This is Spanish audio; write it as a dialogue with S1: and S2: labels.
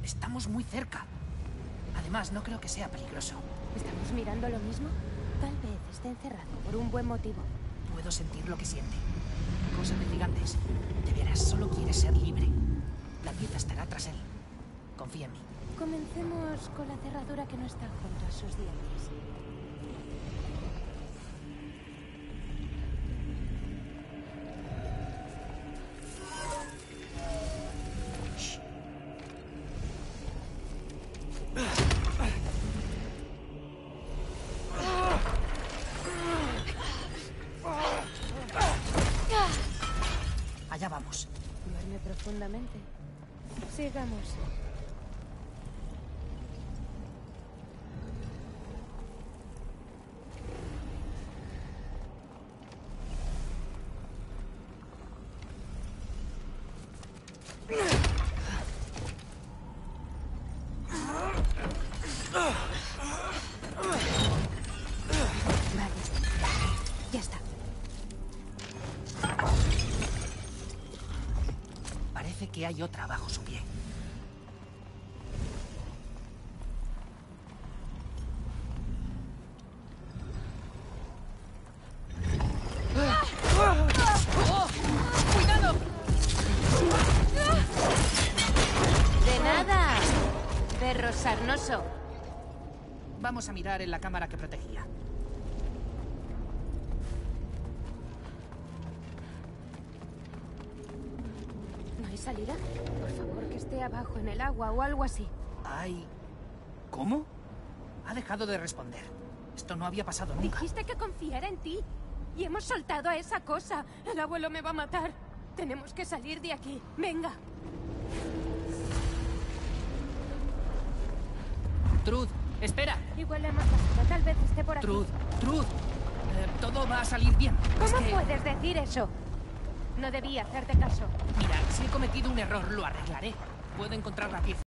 S1: Estamos muy cerca. Además, no creo que sea peligroso.
S2: ¿Estamos mirando lo mismo? Tal vez esté encerrado por un buen motivo.
S1: Puedo sentir lo que siente. Cosa de gigantes. De veras, solo quiere ser libre. La pieza estará tras él. Confía en mí.
S2: Comencemos con la cerradura que no está junto a sus dientes.
S1: Allá vamos.
S2: Duerme profundamente. Sigamos. Vale. Ya está.
S1: Parece que hay otra bajo su pie. ¡Oh! ¡Cuidado!
S2: ¡De nada! Perro sarnoso.
S1: Vamos a mirar en la cámara que protegía.
S2: ¿No hay salida? Por favor, que esté abajo en el agua o algo así.
S1: Ay... ¿Cómo? Ha dejado de responder. Esto no había pasado nunca.
S2: Dijiste que confiara en ti. Y hemos soltado a esa cosa. El abuelo me va a matar. Tenemos que salir de aquí. Venga.
S1: Truth, espera.
S2: Igual le hemos pasado. Tal vez esté por aquí.
S1: Truth. Todo va a salir bien.
S2: ¿Cómo
S1: Es que...
S2: puedes decir eso? No debía hacerte caso.
S1: Mira, si he cometido un error, lo arreglaré. Puedo encontrar la pieza.